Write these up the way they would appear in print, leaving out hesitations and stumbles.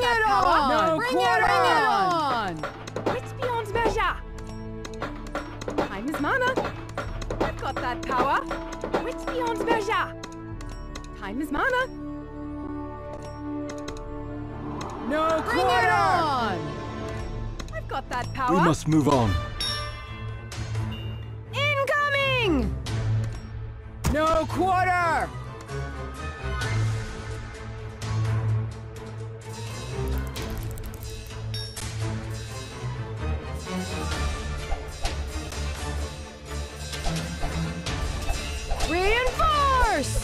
that power. No quarter! Wits beyond measure. Time is mana. I've got that power. Wits beyond measure. Time is mana. No Bring it quarter! on! I've got that power. We must move on. Incoming! No quarter! Reinforce!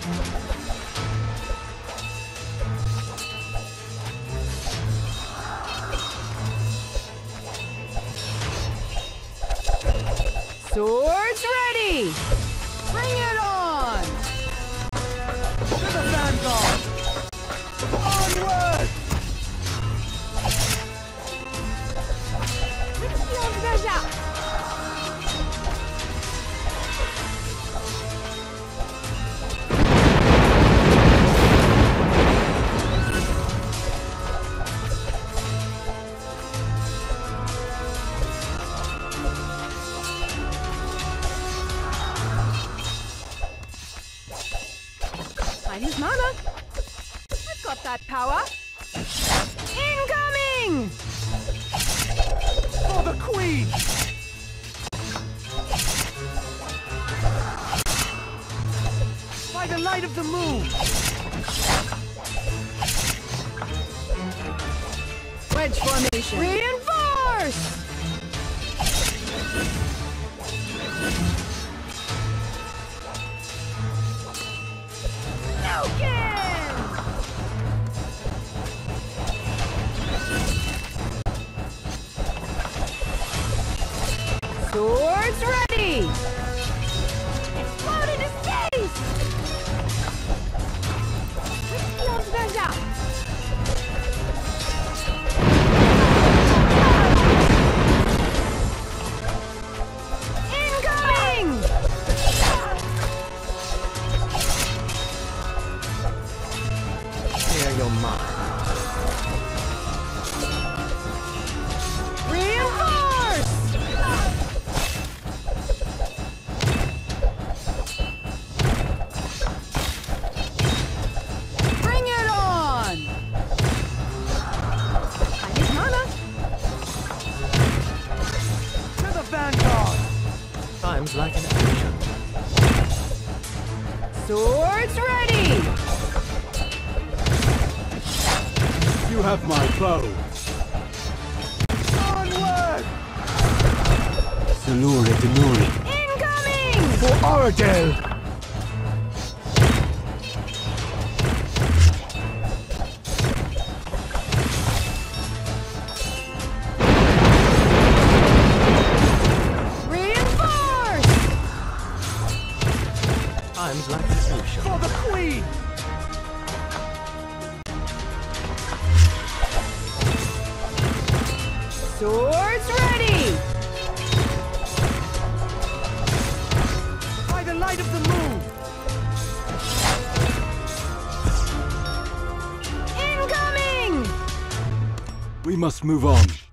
Swords ready! Bring it on! To the vanguard! Onward! Wits beyond measure! Time is mana. I've got that power. Incoming! For the queen! By the light of the moon! Wedge formation. Reinforce! Falcon! Swords ready! Explode in his face! Wits beyond measure! Incoming! Clear your mind. Reinforce! Bring it on! Time is mana. To the vanguard! Time's like an ocean. Swords ready! You have my bow. Onward! Salure Denuri. Incoming! For Oradale! Reinforce! Time's like an ocean. For the queen! Swords ready! By the light of the moon! Incoming! We must move on.